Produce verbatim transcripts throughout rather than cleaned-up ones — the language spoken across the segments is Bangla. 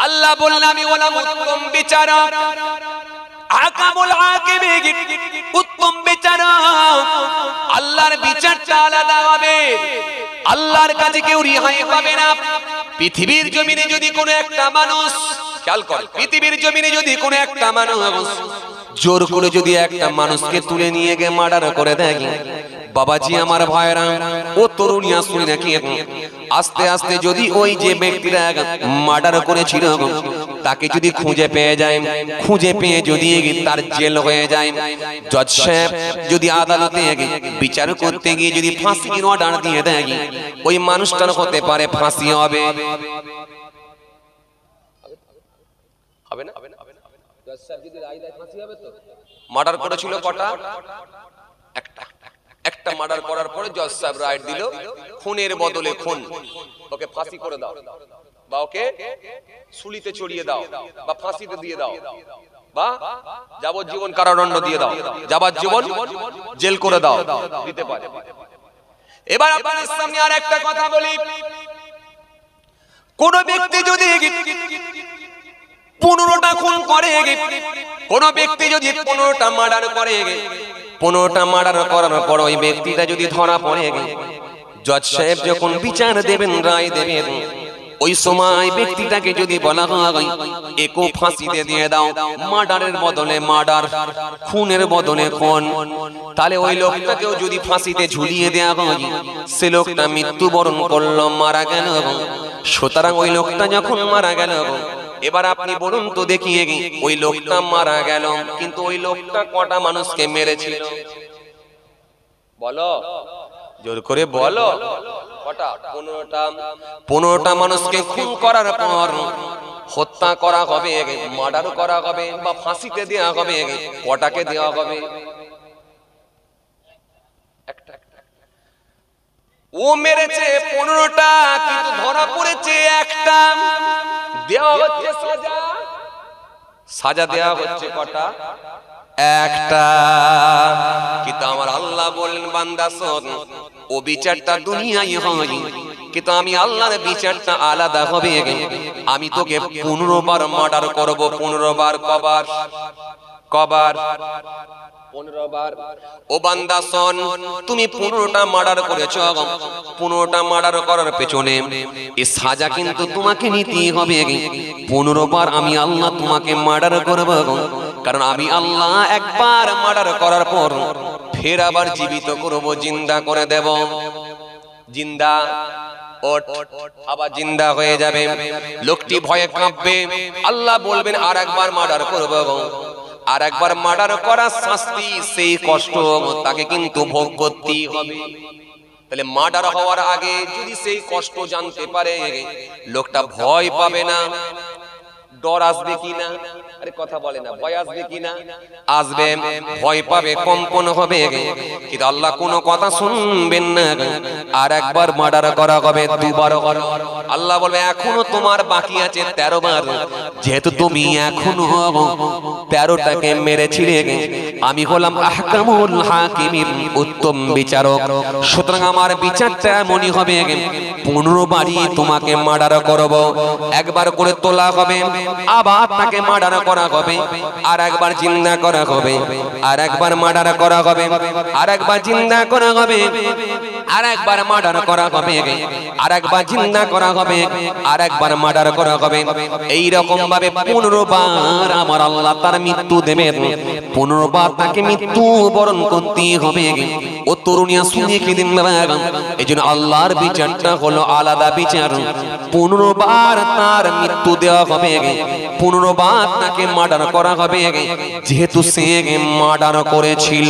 আল্লাহ বললেন আমি হলাম উত্তম বিচারক, আকামুল হাকিমিন, উত্তম বিচারক। আল্লাহর বিচারটা আলাদা হবে, আল্লাহর কাছে কেউ রেহাই পাবে না। পৃথিবীর জমিনে যদি কোনো একটা মানুষ, খেয়াল কর, পৃথিবীর জমিনে যদি কোনো একটা মানুষ জোর করে যদি একটা মানুষকে তুলে নিয়ে গিয়ে মার্ডার করে দেয়, বাবাজি আমার ভাইরা ও তরুণিয়া শুনি নাকি, আস্তে আস্তে যদি ওই যে ব্যক্তিরা মার্ডার করেছিল তাকে যদি খুঁজে পেয়ে যায়, খুঁজে পেয়ে যদি তার জেল হয়ে যায়, জজ সাহেব যদি আদালতে বিচার করতে গিয়ে যদি ফাঁসির অর্ডার দিয়ে দেয়, ওই মানুষটার হতে পারে ফাঁসি হবে, হবে না? জজ সাহেব যদি রায় দেয় ফাঁসি হবে তো। মার্ডার করেছিল কটা? একটা। একটা মার্ডার করার পরে জজ সাহেব রায় দিল খুনের বদলে খুন, ওকে ফাঁসি করে দাও, বা ওকে সুলিতে চড়িয়ে দাও, বা ফাঁসিতে দিয়ে দাও, বা যাবজ্জীবন কারাদণ্ড দিয়ে দাও, যাবজ্জীবন জেল করে দাও, দিতে পারে। এবার আপনাদের সামনে আর একটা কথা বলি, কোন ব্যক্তি যদি পনেরোটা খুন করে, কোন ব্যক্তি যদি পনেরোটা মার্ডার করে, পনেরোটা মার্ডার করার পর ওই ব্যক্তিটা যদি ধরা পড়ে, জজ সাহেব যখন বিচার দেবেন, রায় দেবেন, ওই সময় ব্যক্তিটাকে যদি বলা হয় একে ফাঁসিতে দিয়ে দাও, মার্ডারের বদলে মার্ডার, খুনের বদলে খুন, তাহলে ওই লোকটাকেও যদি ফাঁসিতে ঝুলিয়ে দেওয়া হয়, সে লোকটা মৃত্যুবরণ করলো, মারা গেল। সুতরাং ওই লোকটা যখন মারা গেল, এবার আপনি বলুন তো দেখিয়ে ওই লোকটা মারা গেল, কিন্তু ওই লোকটা কটা মানুষকে মেরেছিল? বলো, জোর করে বলো, কটা? পনেরোটা। পনেরোটা মানুষকে খুন করার পর হত্যা করা হবে, মার্ডার করা হবে, বা ফাঁসিতে দেওয়া হবে, কটাকে দেওয়া হবে? একটা। ও মেরেছে পনেরোটা, কিন্তু ধরা পড়েছে একটা, দেওয়া হচ্ছে সাজা। সাজা দেওয়া হচ্ছে কটা? একটা। কিন্তু আমার আল্লাহ বলেন বান্দা শোন, ও বিচারটা দুনিয়ায় হয়, কিন্তু আমি আল্লাহর বিচারটা আলাদা হবে। আমি তোকে পনেরো বার মার্ডার করব। পনেরো বার কবার? কবার? পনেরো বার। ও বান্দা শোন, তুমি পনেরোটা মার্ডার করেছ, পনেরোটা মার্ডার করার পেছনে এই সাজা কিন্তু তোমাকে নিতেই হবে। পনেরো বার আমি আল্লাহ তোমাকে মার্ডার করব, কারণ আমি আল্লাহ একবার মার্ডার করার পর ফের আবার জীবিত করব, জিন্দা করে দেব। জিন্দা, ওঠ, আবার জিন্দা হয়ে যাবে। লোকটি ভয়ে কাঁপবে, আল্লাহ বলবেন আর একবার মার্ডার করব। আর একবার মার্ডার করার শাস্তি, সেই কষ্ট তাকে কিন্তু ভোগ করতেই হবে। তাহলে মার্ডার হওয়ার আগে যদি সেই কষ্ট জানতে পারে, লোকটা ভয় পাবে না? ডর আসবে কিনা? আরে কথা বলে না, ভয় আসবে কিনা? আসবে, ভয় পাবে, কম্পন হবে, কিন্তু আল্লাহ কোনো কথা শুনবেন না। আর একবার মার্ডার করা হবে, দুবার। আল্লাহ বলবে এখনো তোমার বাকি আছে তেরো বার, যেহেতু তুমি এখনো তেরোটাকে মেরেছিলে, আমি হলাম আহকামুল হাকিমিন, উত্তম বিচারক। সুতরাং আমার বিচারটা এমনই হবে, পনেরো বারই তোমাকে মার্ডার করব। একবার করে তোলা হবে, আবার তাকে মার্ডার করা হবে, আর একবার জিন্দা করা হবে, আর একবার মার্ডার করা হবে, আর একবার জিন্দা করা হবে, আর একবার মার্ডার করা হবে, আর একবার জিন্দা করা হবে, আর একবার মার্ডার করা হবে। এই রকম ভাবে পনেরো বার আমার আল্লাহ তার মৃত্যু দেবেন। পনেরো বার তাকে মৃত্যু বরণ করতে হবে। ও তরুণিয়া শুনে কি দিন, এই জন্য আল্লাহর বিচারটা হলো আলাদা বিচার। পনেরো বার তার মৃত্যু দেওয়া হবে, পনেরো বার তাকে মার্ডার করা হবে, যেহেতু সে মার্ডার করেছিল।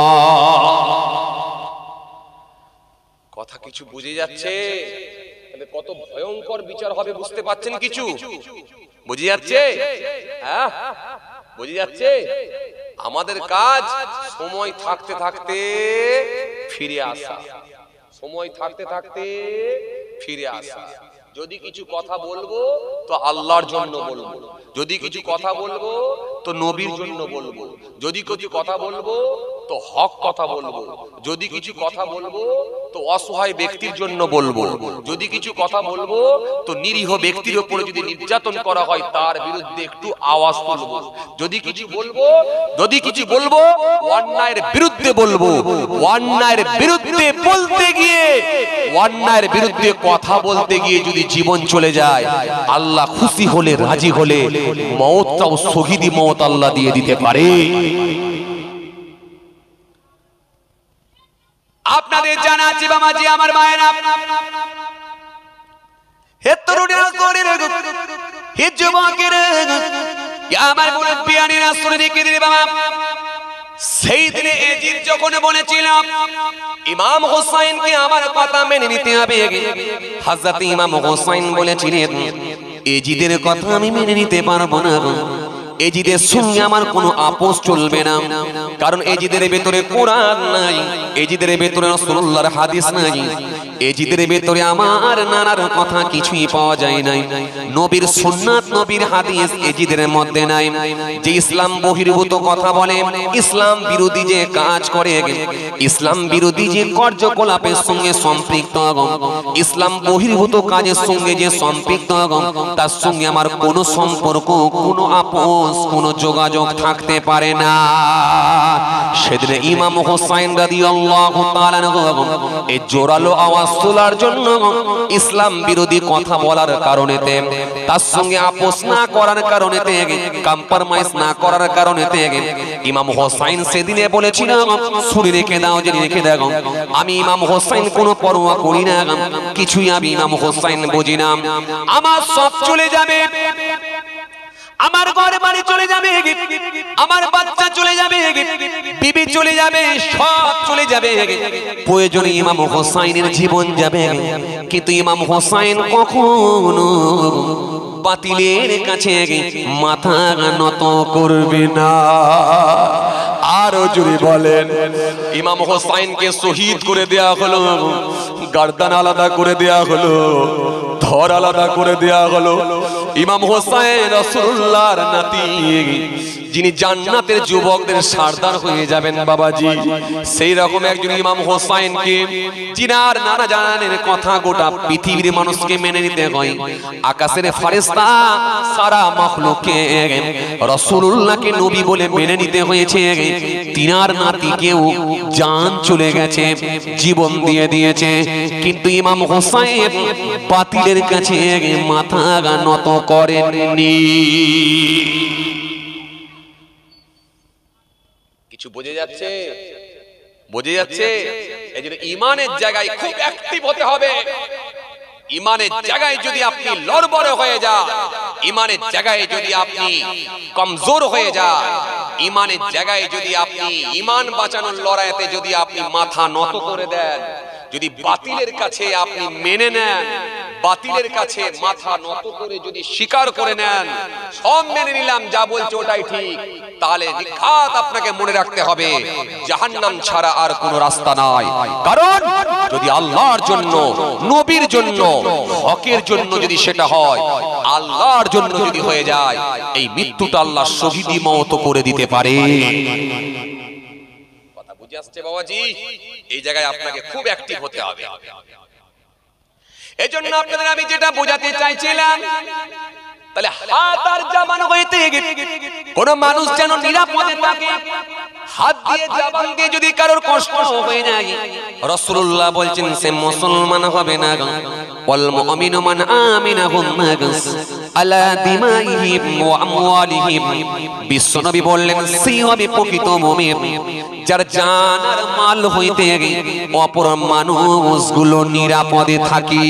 কথা কিছু বুঝে যাচ্ছে? কত ভয়ঙ্কর বিচার হবে বুঝতে পারছেন? কিছু বুঝে যাচ্ছে? হ্যাঁ, বুঝে যাচ্ছে? আমাদের কাজ সময় থাকতে থাকতে ফিরে আসা, সময় থাকতে থাকতে ফিরে আসা। যদি কিছু কথা বলবো তো আল্লাহর জন্য বলবো, যদি কিছু কথা বলবো তো নবীর জন্য বলবো, যদি কিছু কথা বলবো তো হক কথা বলবো, যদি কিছু কথা বলবো তো অসহায় ব্যক্তির জন্য বলবো, যদি কিছু কথা বলবো তো নিরীহ ব্যক্তির উপরে যদি নির্যাতন করা হয় তার বিরুদ্ধে একটু আওয়াজ তুলবো, যদি কিছু বলবো যদি কিছু বলবো অন্যায়ের বিরুদ্ধে বলবো, অন্যায়ের বিরুদ্ধে বলতে গিয়ে অন্যায়ের বিরুদ্ধে কথা বলতে গিয়ে যদি জীবন চলে যায়, আল্লাহ খুশি হলে রাজি হলে মওতটাও শহীদি মওত আল্লাহ দিয়ে দিতে পারে। আপনাদের জানা আছে বাবাজি আমার মায়েরা, হে তরুণেরা তরুণীরা হে যুবকেরা আমার মুরব্বিয়ানেরা শুনে রেখে দিন বাবা, সেই দিনে এজিদ যখন বলেছিল ইমাম হোসেনকে আমার কথা মেনে নিতে হবে, হযরত ইমাম হোসেন বলেছিলেন এজিদের কথা আমি মেনে নিতে পারবো না, এজিদের সঙ্গে আমার কোনো আপোষ চলবে না, কারণ এজিদের ভেতরে কোরআন নাই, এজিদের ভেতরে রাসূলুল্লাহর হাদিস নাই, এজিদের ভেতরে আমার নানার কথা কিছুই পাওয়া যায় নাই, নবীর সুন্নাত নবীর হাদিস এজিদের মধ্যে নাই। যে ইসলাম বহির্ভূত কথা বলে, ইসলাম বিরোধী যে কাজ করে, ইসলাম বিরোধী যে কার্যকলাপের সঙ্গে সম্পৃক্ত, ইসলাম বহির্ভূত কাজের সঙ্গে যে সম্পৃক্ত, তার সঙ্গে আমার কোনো সম্পর্ক কোনো আপোষ কোনো যোগাযোগ থাকতে পারে না। সেদিন ইমাম হোসেন রাদিয়াল্লাহু তাআলা এই জোরালো আওয়াজ তোলার জন্য, ইসলাম বিরোধী কথা বলার কারণেতে, তার সঙ্গে আপোষ না করার কারণেতে, কম্প্রোমাইজ না করার কারণেতে ইমাম হোসেন সেদিনে বলেছিল শুনে রেখে দাও, জেনে রেখে দাও, আমি ইমাম হোসেন কোনো পরোয়া করি না, কিছুই আমি ইমাম হোসেন বুঝি না, আমার সব চলে যাবে, আমার ঘর বাড়ি চলে যাবে, আমার বাচ্চা চলে যাবে, বিবি চলে যাবে, সব চলে যাবে, প্রয়োজনে ইমাম হোসেনের জীবন যাবে, কিন্তু ইমাম হোসেন কখনো বাতিলের কাছে মাথা নত করবে না। আরো জুড়ে বলেন, ইমাম হোসেনকে শহীদ করে দেয়া হলো, গর্দান আলাদা করে দেয়া হলো, ধর আলাদা করে দেয়া হলো। ইমাম হোসেন রাসূলুল্লাহর নাতি, যিনি জান্নাতের যুবকদের সরদার হয়ে যাবেন বাবাজি, সেই রকম একজন ইমাম হোসেনকে জিনার নানা জানের কথা গোটা পৃথিবীর মানুষকে মেনে নিতে হয়। আকাশের ফেরেশতা সারা মাখলুককে রাসূলুল্লাহকে নবী বলে মেনে নিতে হয়েছে। তিনার নাতিকেও জান চলে গেছে, জীবন দিয়ে দিয়েছে, কিন্তু ইমাম হোসেন বাতিলের কাছে মাথা নত করেননি। কিছু বোঝা যাচ্ছে? বোঝা যাচ্ছে? এই জন্য ইমানের জায়গায় খুব অ্যাক্টিভ হতে হবে। ইমানের জায়গায় যদি আপনি লড়বড় হয়ে যান, ইমানের জায়গায় যদি আপনি কমজোর হয়ে যান, ইমানের জায়গায় যদি আপনি ইমান বাঁচানোর লড়াইতে যদি আপনি মাথা নত করে দেন, যদি বাতিলের কাছে আপনি মেনে নেন, বাতিলের কাছে মাথা নত করে যদি স্বীকার করে নেন, সব মেনে নিলাম যা বলছে ওটাই ঠিক, তাহলে নিখাত আপনাকে মনে রাখতে হবে জাহান্নাম ছাড়া আর কোনো রাস্তা নাই। কারণ যদি আল্লাহর জন্য, নবীর জন্য, হকের জন্য যদি সেটা হয়, আল্লাহর জন্য যদি হয়ে যায়, এই মৃত্যুটা আল্লাহ শহীদি মওত করে দিতে পারে। কথা বুঝে আসছে বাবাজি? এই জায়গায় আপনাকে খুব অ্যাক্টিভ হতে হবে। এই জন্য আপনাদের আমি যেটা বোঝাতে চাইছিলাম, তাহলে হাত আর জামান হইতে কোন মানুষ যেন নিরাপদে থাকে। হাত দিয়ে জামান দিয়ে যদি কারোর কষ্ট হয়ে যায়, রাসূলুল্লাহ বলছেন সে মুসলমান হবে না। ওয়াল মুমিনু মান আমিনাহুম নাগাস আলা দিমাইহিম ওয়া আমওয়ালিহিম। বিশ্বনবী বললেন সে হবে প্রকৃত মুমিন যার জান আর মাল হইতে অপর মানুষগুলো নিরাপদে থাকে।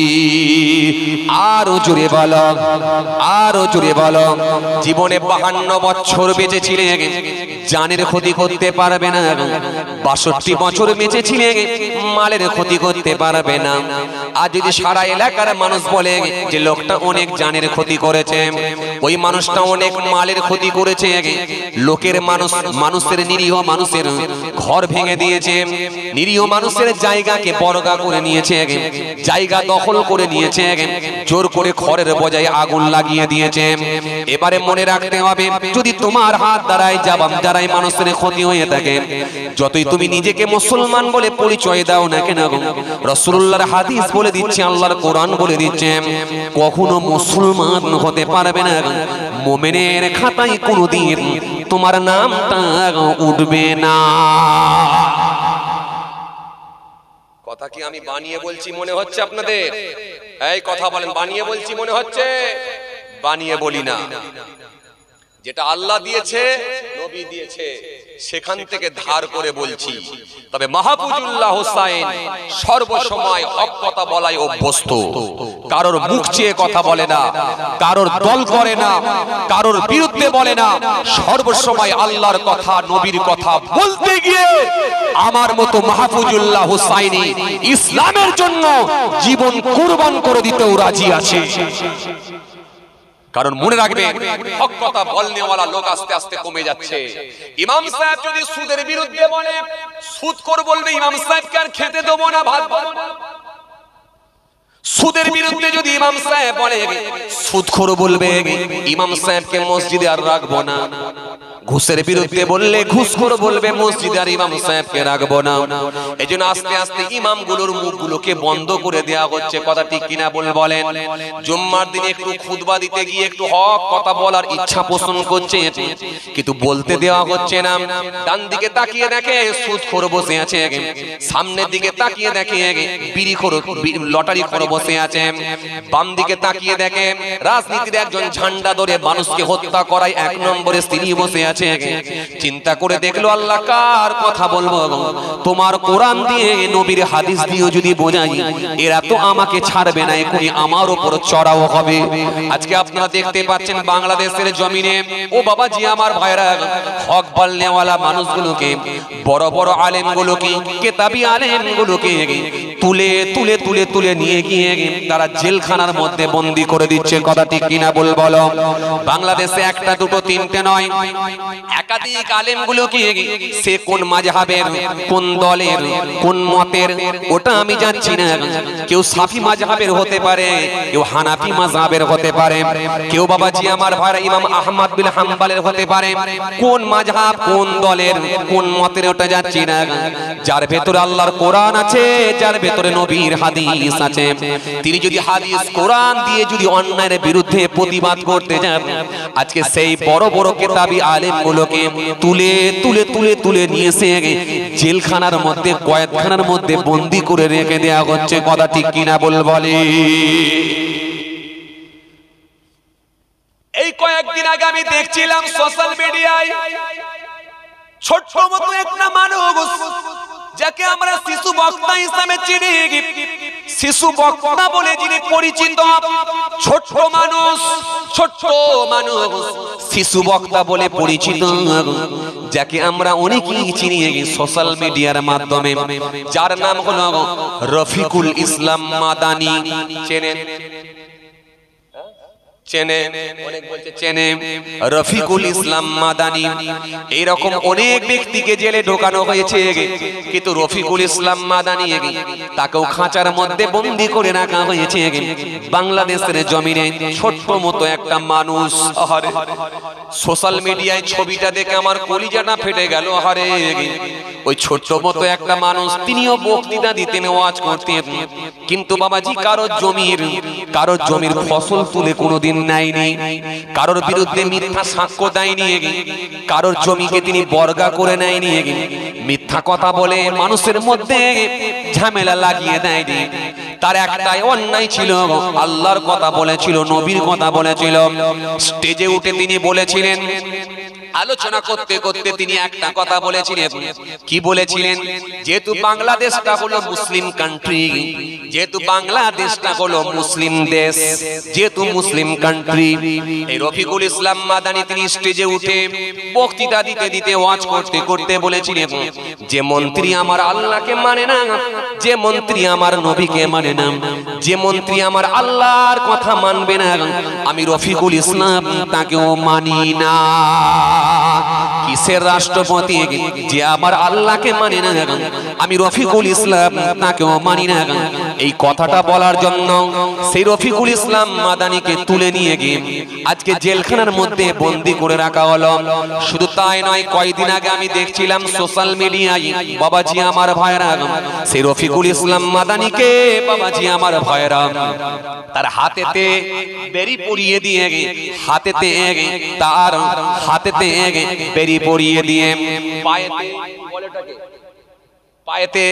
আরো জোরে বলো, আরো জোরে বলো। জীবনে বাহান্ন বছর বেঁচে ছিলেন, জানের ক্ষতি করতে পারবে না, বাষট্টি বছর বেঁচে ছিলেন, মালের ক্ষতি করতে পারবে না। আর যদি সারা এলাকার মানুষ বলে যে লোকটা অনেক জানের ক্ষতি করেছে, ওই মানুষটা অনেক মালের ক্ষতি করেছে, লোকের মানুষ মানুষের নিরীহ মানুষের ঘর ভেঙে দিয়েছে, নিরীহ মানুষের জায়গাকে বর্গা করে নিয়েছে, জায়গা দখল করে নিয়েছে, জোর করে খড়ের বোঝায় আগুন লাগিয়ে দিয়েছে। এবারে মনে রাখতে হবে, যদি তোমার হাত দ্বারাই জবাব দ্বারাই মানুষের ক্ষতি হয়ে থাকে, যতই তুমি নিজেকে মুসলমান বলে পরিচয় দাও না কেন, রাসূলুল্লাহর হাদিস বলে দিচ্ছে, আল্লাহর কোরআন বলে দিচ্ছে, কখনো মুসলমান হতে পারবে না, মুমিনের খাতায় কোনোদিন তোমার নামটা উঠবে না। কথা কি আমি বানিয়ে বলছি মনে হচ্ছে আপনাদের? এই কথা বলেন, বানিয়ে বলছি মনে হচ্ছে? বানিয়ে বলি না, যেটা আল্লাহ দিয়েছে, নবী দিয়েছে, সেখান থেকে ধার করে বলছি। তবে মাহফুজুল্লাহ হোসাইন সর্বসময় হক কথা বলায় অভ্যস্ত, কারোর মুখ চেয়ে কথা বলে না, কারোর দল করে না, কারোর বিরুদ্ধে বলে না, সর্বসময় আল্লাহর কথা নবীর কথা বলতে গিয়ে আমার মতো মাহফুজুল্লাহ হোসাইনি ইসলামের জন্য জীবন কুরবান করে দিতেও রাজি আছে। কারণ মনে রাখবে, হক কথা বলনেওয়ালা লোক আস্তে আস্তে কমে যাচ্ছে। ইমাম সাহেব যদি সুদের বিরুদ্ধে বলে, সুদখোর বলবে ইমাম সাহেবকে আর খেতে দেবো না, ভাত দেবো না। সুদের বিরুদ্ধে যদি ইমাম সাহেব বলে, সুদখোর বলবে ইমাম সাহেবকে মসজিদে আর রাখবো না। ঘুষের বিরুদ্ধে বললে ঘুষখোর বলবে মসজিদে আর ইমাম সাহেবকে রাখবো না। এজন্য আস্তে আস্তে ইমামগুলোর মুখগুলোকে বন্ধ করে দেওয়া হচ্ছে। কথা ঠিক কিনা বল বলেন? জুম্মার দিনে একটু খুতবা দিতে গিয়ে একটু হক কথা বলার ইচ্ছা পোষণ করছে, কিন্তু বলতে দেওয়া হচ্ছে না। ডান দিকে তাকিয়ে দেখে সুদখোর বসে আছে, সামনের দিকে তাকিয়ে দেখে বিড়িখোর লটারিখোর বসে আছে, বাম দিকে তাকিয়ে দেখে রাজনীতির একজন ঝান্ডা ধরে মানুষকে হত্যা করায় এক নম্বরে স্ত্রী বসে আছে। চিন্তা করে দেখলো, আল্লাহ কার কথা বলবো? তোমার কোরআন দিয়ে নবীর হাদিস দিয়ে যদি বোঝাই, এরা তো আমাকে ছাড়বে না, এখনই আমার উপর চড়াও হবে। আজকে আপনারা দেখতে পাচ্ছেন বাংলাদেশের জমিনে, ও বাবাজি আমার ভাইরা, হক বলনেওয়ালা মানুষগুলোকে, বড় বড় আলেমগুলোকে, কেতাবি আলেমগুলোকে তুলে তুলে তুলে তুলে নিয়ে গিয়ে তারা জেলখানার মধ্যে বন্দি করে দিচ্ছে। কথা ঠিক কিনা বল বলো? বাংলাদেশে একটা দুটো তিনটে নয়, একাধিক আলেমগুলোকে, সে কোন মাযহাবের, কোন দলের, কোন মতের, ওটা আমি জানছি না। কেউ সাফি মাযহাবের হতে পারে, কেউ হানাফি মাযহাবের হতে পারে, কেউ বাবাজি আমার ভাইরা ইমাম আহমদ বিন হাম্বলের হতে পারে। কোন মাযহাব, কোন দলের, কোন মতের, ওটা যাচ্ছি না। যার ভেতরে আল্লাহর কোরআন আছে, যার ভেতরে নবীর হাদিস আছে, তিনি যদি হাদিস কোরআন দিয়ে যদি অন্যায়ের বিরুদ্ধে প্রতিবাদ করতে যান, আজকে সেই বড় বড় কেতাবি আলেমগুলোকে তুলে তুলে তুলে তুলে নিয়ে এসে জেলখানার মধ্যে, কয়েদখানার মধ্যে বন্দি করে রেখে দেওয়া হচ্ছে। কথা ঠিক কিনা বল বলে? এই কয়েকদিন আগে আমি দেখছিলাম সোশ্যাল মিডিয়ায়, ছোট্ট মতো একটা মানুষ, যাকে আমরা শিশু বক্তা হিসাবে চিনি, শিশু বক্তা বলে যিনি পরিচিত, ছোট্ট মানুষ, ছোট্ট মানুষ, শিশু বক্তা বলে পরিচিত, যাকে আমরা অনেকেই চিনি সোশ্যাল মিডিয়ার মাধ্যমে, যার নাম হলো রফিকুল ইসলাম মাদানী। চেনেন? চেনে? অনেক বলছে চেনে। রফিকুল ইসলাম মাদানী, এইরকম অনেক ব্যক্তিকে জেলে ঢোকানো হয়েছে, কিন্তু রফিকুল ইসলাম মাদানী তাকেও খাঁচার মধ্যে বন্দি করে রাখা হয়েছে। বাংলাদেশের জমিনে ছোট্ট মতো একটা মানুষ, আরে সোশ্যাল মিডিয়ায় ছবিটা দেখে আমার কলিজাটা ফেটে গেল। আরে ওই ছোট্ট মতো একটা মানুষ, তিনিও বক্তৃতা দিতেন, ওয়াজ করতেন, কিন্তু বাবাজি কারোর জমির, কারোর জমির ফসল তুলে কোনোদিন নাইনি, কারোর বিরুদ্ধে মিথ্যা সাক্ষ্য দেয়নি, কারোর জমিকে তিনি বর্গা করে নেয়নি, মিথ্যা কথা বলে মানুষের মধ্যে ঝামেলা লাগিয়ে দেয়নি। তার একটাই অন্যায় ছিল, আল্লাহর কথা বলেছিল, নবীর কথা বলেছিল। স্টেজে উঠে তিনি বলেছিলেন, আলোচনা করতে করতে তিনি একটা কথা বলেছিলেন। কি বলেছিলেন? যেহেতু বাংলাদেশটা হলো মুসলিম কান্ট্রি, যেহেতু বাংলাদেশটা হলো মুসলিম দেশ, যেহেতু মুসলিম কান্ট্রি, এই রফিকুল ইসলাম মাদানী তিনি স্টেজে উঠে বক্তৃতা দিতে দিতে ওয়াজ করতে করতে বলেছিলেন, যে মন্ত্রী আমার আল্লাহকে মানে না, যে মন্ত্রী আমার নবীকে মানে না, যে মন্ত্রী আমার আল্লাহর কথা মানবে না, আমি রফিকুল ইসলাম তাকেও মানি না। কিসের রাষ্ট্রপতি? যে আমার আল্লাহকে মানে না, আমি রফিকুল ইসলাম তাকেও মানি না। এই কথাটা বলার জন্য সেই রফিকুল ইসলাম মাদানীকে তুলে নিয়ে গিয়ে আজকে জেলখানার মধ্যে বন্দি করে রাখা হলো। শুধু তাই নয়, কয়েকদিন আগে আমি দেখছিলাম সোশ্যাল মিডিয়ায়, বাবাজি আমার ভাইরা, সেই রফিকুল ইসলাম মাদানীকে বাবাজি আমার ভাইরা তার হাতেতে বেরি পরিয়ে দিয়ে, হাতেতে তার হাতেতে বেরি পরিয়ে দিয়ে, পায়েতে পায়েতে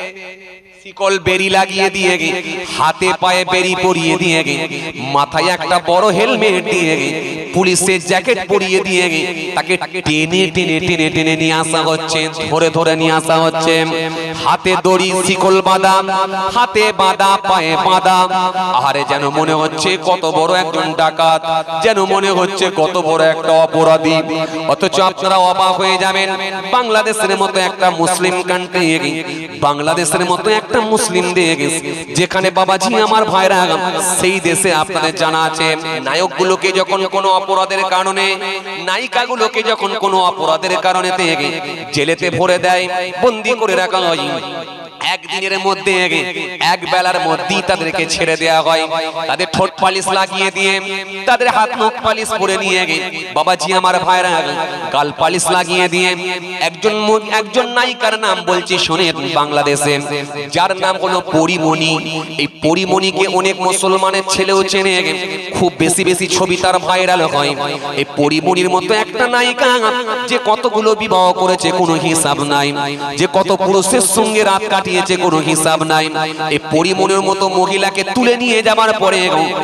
শিকল বেরি লাগিয়ে দিয়ে, হাতে পায়ে বেরি পরিয়ে দিয়ে, মাথায় একটা বড় হেলমেট দিয়ে, পুলিশের জ্যাকেট পরিয়ে দিয়ে তাকে টেনে টেনে টেনে টেনে নিয়ে আসা হচ্ছে, ধরে ধরে নিয়ে আসা হচ্ছে। হাতে দড়ি শিকল বাঁধা, হাতে বাঁধা, পায়ে বাঁধা। আরে যেন মনে হচ্ছে কত বড় একজন ডাকাত, যেন মনে হচ্ছে কত বড় একটা অপরাধী। অথচ আপনারা অবাক হয়ে যাবেন, বাংলাদেশের মতো একটা মুসলিম কান্ট্রি, বাংলাদেশের মতো একটা মুসলিম দেশ, যেখানে বাবাজি আমার ভাইরা সেই দেশে আপনাদের জানা আছে, নায়কগুলোকে যখন কোনো অপরাধের কারণে, নায়িকাগুলোকে যখন কোনো অপরাধের কারণে জেলেতে ভরে দেয়, বন্দি করে রাখা হয়, একদিনের মধ্যে এক বেলার মধ্যেই তাদেরকে ছেড়ে দেওয়া হয়। তাদের ঠোঁট পালিশ লাগিয়ে দিয়ে, তাদের হাত মুখ পালিশ করে নিয়ে বাবাজি আমার ভাইরা গাল পালিশ লাগিয়ে দিয়ে, একজন একজন নায়িকার নাম বলছি শোনেন বাংলাদেশে, যার নাম হলো পরিমণি। এই পরিমণিকে অনেক মুসলমানের ছেলেও চেনে, খুব বেশি বেশি ছবি তার ভাইরাল হয়। এই পরিমণির মতো একটা নায়িকা যে কতগুলো বিবাহ করেছে কোনো হিসাব নাই, যে কত পুরুষের সঙ্গে রাত কাটিয়েছে কোনো হিসাব নাই। এই পরিমণির মতো মহিলাকে তুলে নিয়ে যাবার পরে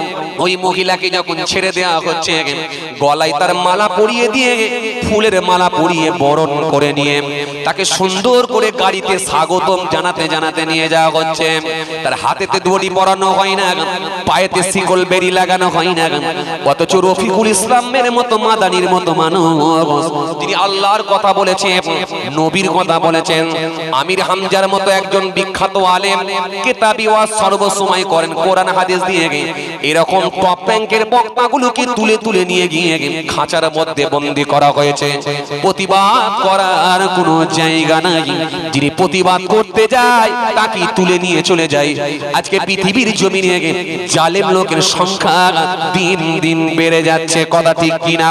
ওই মহিলাকে যখন ছেড়ে দেওয়া হচ্ছে, গলায় তার মালা পরিয়ে দিয়ে, ফুলের মালা পরিয়ে বরণ করে নিয়ে তাকে সুন্দর করে গাড়িতে স্বাগতম জানাতে জানাতে নিয়ে যাওয়া হচ্ছে। তার হাতেতে দড়ি পরানো হয় না, পায়েতে শিকল বেরি লাগানো হয় না। অথচ রফিকুল ইসলামের মতো মাদানির মতো মানুষ, তিনি আল্লাহর কথা বলেছেন, নবীর কথা বলেছেন, আমির হামজার মতো একজন বিখ্যাত আলেম, কিতাবি ওয়াজ সর্বসময় করেন কোরআন হাদিস দিয়ে, এরকম টপ র্যাঙ্কের বক্তাগুলোকে তুলে তুলে নিয়ে গিয়ে খাঁচার মধ্যে বন্দী করা হয়েছে। প্রতিবাদ করার কোনো জায়গা নাই, যিনি প্রতিবাদ করতে যায় তাকে তুলে নিয়ে চলে যায়। আজকে পৃথিবীর জমিনে জালেম লোকের সংখ্যা দিন দিন বেড়ে যাচ্ছে, কথা ঠিক কিনা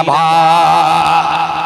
ভাই?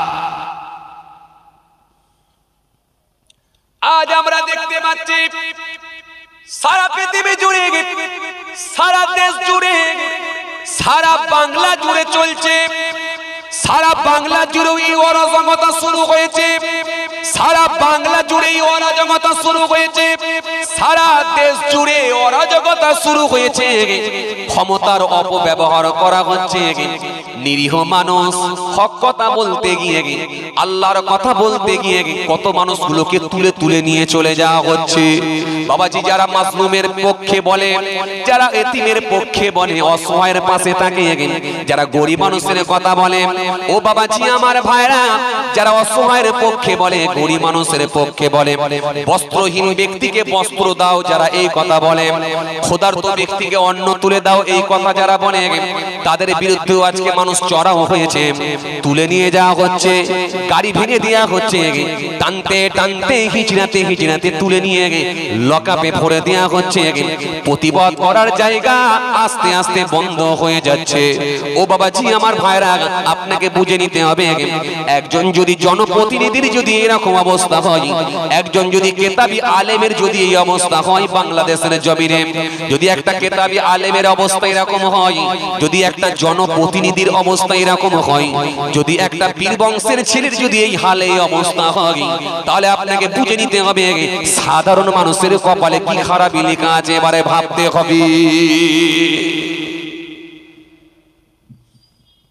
আজ আমরা দেখতে পাচ্ছি সারা পৃথিবী জুড়ে, সারা দেশ জুড়ে, সারা বাংলা জুড়ে চলছে, সারা বাংলা জুড়ে এই অরাজকতা শুরু হয়েছে, সারা বাংলা জুড়ে এই অরাজকতা শুরু হয়েছে, সারা দেশ জুড়ে অরাজকতা শুরু হয়েছে। ক্ষমতার অপব্যবহার করা হচ্ছে, নিরীহ মানুষ হক কথা বলতে গিয়ে, আল্লাহর কথা বলতে গিয়ে কত মানুষগুলোকে তুলে তুলে নিয়ে চলে যাওয়া হচ্ছে। বাবাজি যারা মাজলুমের পক্ষে বলে, যারা এতিমের পক্ষে বলে, অসহায়ের পাশে থাকে, যারা গরিব মানুষের কথা বলে, ও বাবাজি আমার ভাইরা, যারা অসহায়ের পক্ষে বলে, গরিব মানুষের পক্ষে বলে, বস্ত্রহীন ব্যক্তিকে বস্ত্র দাও যারা এই কথা বলে, ক্ষুধার্ত ব্যক্তিকে অন্ন তুলে দাও এই কথা যারা বলে, তাদের বিরুদ্ধে আজকে মানুষ চড়াও হয়েছে, তুলে নিয়ে যাওয়া হচ্ছে, গাড়ি ভেঙে দেওয়া হচ্ছে, টানতে টানতে হিচড়াতে হিচড়াতে তুলে নিয়ে লকআপে ভরে দেওয়া হচ্ছে। প্রতিবাদ করার জায়গা আস্তে আস্তে বন্ধ হয়ে যাচ্ছে। ও বাবাজি আমার ভাইরা, আপনাকে বুঝে নিতে হবে, একজন যদি জনপ্রতিনিধির যদি এরকম অবস্থা হয়, একজন যদি কেতাবি আলেমের যদি এই অবস্থা হয় বাংলাদেশের জমিনে, যদি একটা কেতাবি আলেমের অবস্থা এরকম হয়, যদি একটা জনপ্রতিনিধির অবস্থা এরকম হয়, যদি একটা পীর বংশের ছেলের যদি এই হালে অবস্থা হয়, তাহলে আপনাকে বুঝে নিতে হবে সাধারণ মানুষের কপালে কি খারাপি লেখা আছে, এবারে ভাবতে হবে।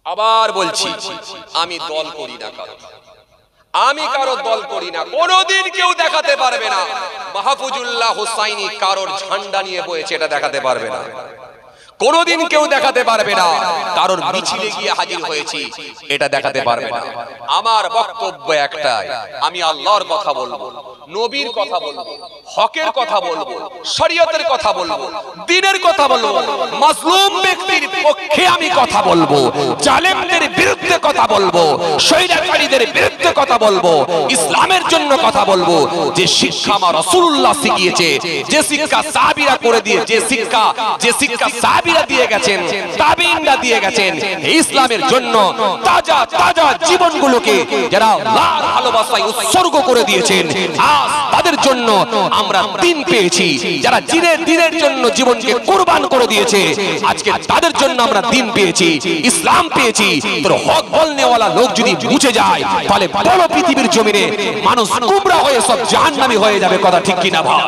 আবার বলছি, আমি দল করি না কারো, আমি কারো দল করি না, কোনদিন কেউ দেখাতে পারবে না মাহফুজুল্লাহ হুসাইনি কারোর ঝান্ডা নিয়ে বয়েছে, এটা দেখাতে পারবে না। কোনদিন কেউ দেখাতে পারবে না কারোর মিছিলে গিয়ে হাজির হয়েছি, এটা দেখাতে পারবে না। আমার বক্তব্য একটাই, আমি আল্লাহর কথা বলবো, নবীর কথা বলবো, হকের কথা বলবো, শরীয়তের কথা বলবো, দ্বীনের কথা বলবো, মাজলুম ব্যক্তির পক্ষে আমি কথা বলবো, জালেমদের বিরুদ্ধে কথা বলবো, স্বৈরাচারীদের বিরুদ্ধে কথা বলবো, ইসলামের জন্য কথা বলবো। যে শিক্ষা আমার রাসূলুল্লাহ শিখিয়েছে, যে শিক্ষা সাহাবীরা করে দিয়ে, যে শিক্ষা যে শিক্ষা সাহাবীরা দিয়ে গেছেন, তাবিঈনরা দিয়ে গেছেন, ইসলামের জন্য তাজা তাজা জীবনগুলোকে যারা আল্লাহর ভালোবাসায় উৎসর্গ করে দিয়েছেন, আজ তাদের জন্য আমরা দিন পেয়েছি। যারা জিনের দিনের জন্য জীবনকে কুরবান করে দিয়েছে, আজকে তাদের জন্য আমরা দিন পেয়েছি, ইসলাম পেয়েছি। তোর হক বলনেওয়ালা লোক যদি মুছে যায়, তাহলে বড় পৃথিবীর জমিনে মানুষ গুমরা হয়ে সব জাহান্নামী হয়ে যাবে। কথা ঠিক কিনা ভাই?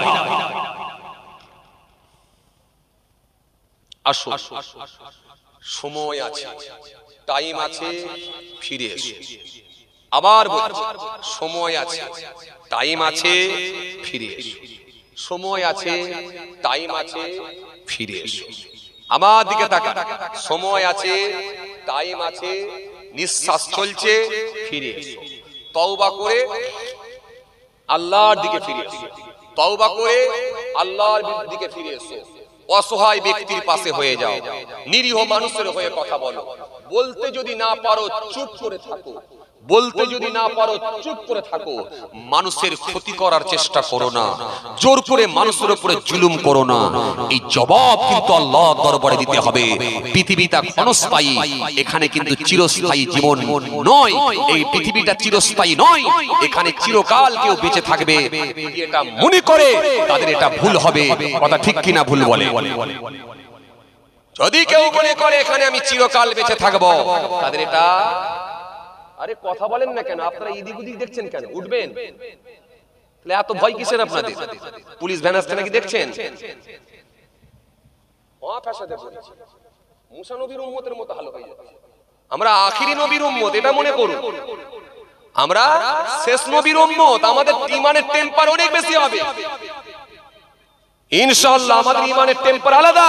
আসো, সময় আছে, টাইম আছে, ফিরে এসো। আবার বলছি, সময় আছে, টাইম আছে, ফিরে এসো। সময় আছে, টাইম আছে, ফিরে এসো। আমার দিকে তাকান, সময় আছে, টাইম আছে, নিঃশ্বাস চলছে, ফিরে এসো। তওবা করে আল্লাহর দিকে ফিরে এসো, তওবা করে আল্লাহর দিকে ফিরে এসো। অসহায় ব্যক্তির পাশে হয়ে যাও, নিরীহ মানুষের হয়ে কথা বলো। বলতে যদি না পারো চুপ করে থাকো, বলতে যদি না পারো চুপ করে থাকো। মানুষের ক্ষতি করার চেষ্টা করো না, জোর করে মানুষের উপরে জুলুম করো না। এই জবাব কিন্তু আল্লাহর দরবারে দিতে হবে। পৃথিবীটা ক্ষণস্থায়ী, এখানে কিন্তু চিরস্থায়ী জীবন নয়। এই পৃথিবীটা চিরস্থায়ী নয়, এখানে চিরকাল কেউ বেঁচে থাকবে। এটা মনে করে তাদের এটা ভুল হবে। কথা ঠিক কিনা ভুল বলে? যদি কেউ মনে করে এখানে আমি চিরকাল বেঁচে থাকবো, তাদের এটা, আরে কথা বলেন না কেন? আপনারা ইদিক উদিক দেখছেন কেন? উঠবেন, তাহলে এত ভয় কিসের আপনাদের? পুলিশ ভ্যান আসছে নাকি দেখছেন? মুসা নবীর উম্মতের মতো হাল হয়ে যাচ্ছে। আমরা আখিরি নবীর উম্মত, এটা মনে করুন। আমরা শেষ নবীর উম্মত, আমাদের ঈমানের টেম্পার অনেক বেশি হবে ইনশাআল্লাহ। আমাদের ঈমানের টেম্পার আলাদা।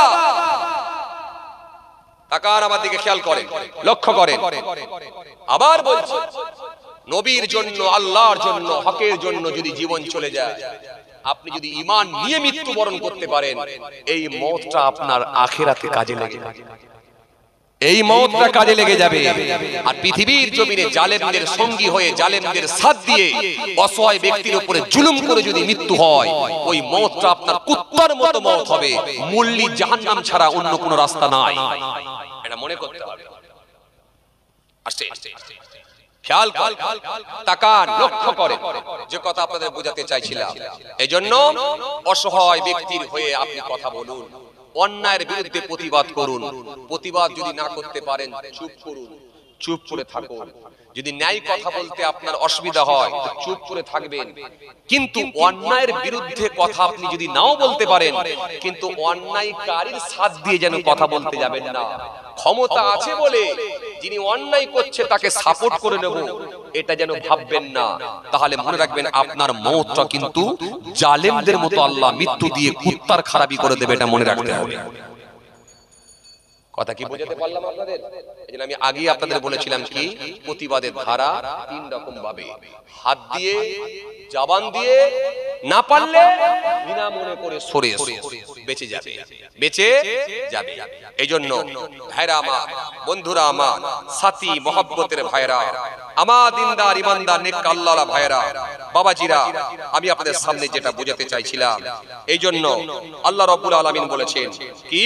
তাকান আমার দিকে, খেয়াল করেন, লক্ষ্য করেন। আবার বলছি, নবীর জন্য, আল্লাহর জন্য, হকের জন্য যদি জীবন চলে যায়, আপনি যদি ঈমান নিয়ে মৃত্যুবরণ করতে পারেন, এই মওতটা আপনার আখিরাতে কাজে লাগে, এই মওতটা কাজে লেগে যাবে। আর পৃথিবীর জমিনে জালেমদের সঙ্গী হয়ে, জালেমদের সাথ দিয়ে অসহায় ব্যক্তির উপরে জুলুম করে যদি মৃত্যু হয়, ওই মওতটা আপনার কুত্তার মতো মওত হবে। মুল্লি জাহান্নাম ছাড়া অন্য কোনো রাস্তা নাই, এটা মনে করতে হবে। আসছে, খেয়াল কর, তাকান, লক্ষ্য করে যে কথা আপনাদের বোঝাতে চাইছিলাম। এজন্য অসহায় ব্যক্তির হয়ে আপনি কথা বলুন, অন্যায়ের বিরুদ্ধে প্রতিবাদ করুন। প্রতিবাদ যদি না করতে পারেন, চুপ করুন, চুপ করে থাকুন। যদি ন্যায় কথা বলতে আপনার অসুবিধা হয়, তো চুপ করে থাকবেন। কিন্তু অন্যায়ের বিরুদ্ধে কথা আপনি যদি নাও বলতে পারেন, কিন্তু অন্যায়কারীর সাথ দিয়ে যেন কথা বলতে যাবেন না। ক্ষমতা আছে বলে যিনি অন্যায় করছে তাকে সাপোর্ট করে নেব, এটা যেন ভাববেন না। তাহলে মনে রাখবেন, আপনার মওতটা কিন্তু জালেমদের মতো আল্লাহ মৃত্যু দিয়ে কুত্তার খারাপি করে দেবে, এটা মনে রাখতে হবে। কথা কি বোঝাতে পারলাম আপনাদের? এজন্য আমি আগেই আপনাদের বলেছিলাম কি, প্রতিবাদের ধারা তিন রকম ভাবে, হাত দিয়ে, জবান দিয়ে, না পারলে বিনা মনে করে সরে এসো, বেঁচে যাবে, বেঁচে যাবে। এইজন্য ভাইরা আমার, বন্ধুরা আমার, সাথী মহব্বতের ভাইরা আমার, দিনদার ইমানদার নেক আল্লাহওয়ালা ভাইরা, বাবাজিরা, আমি আপনাদের সামনে যেটা বোঝাতে চাইছিলাম, এই জন্য আল্লাহ রাব্বুল আলামিন বলেছেন কি,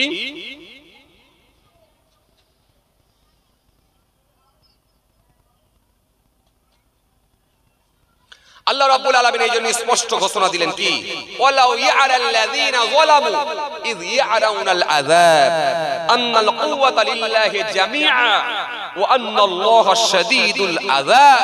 আল্লাহ রাব্বুল আলামিন এই জন্য স্পষ্ট ঘোষণা দিলেন কি, ওয়ালাউ ইয়ারাল্লাযীনা যালামু ইয ইয়ারাউনাল আযাব আন্নাল কুওয়াতা লিল্লাহি জামিআ ওয়া আন্নাল্লাহা শাদীদুল আযাব।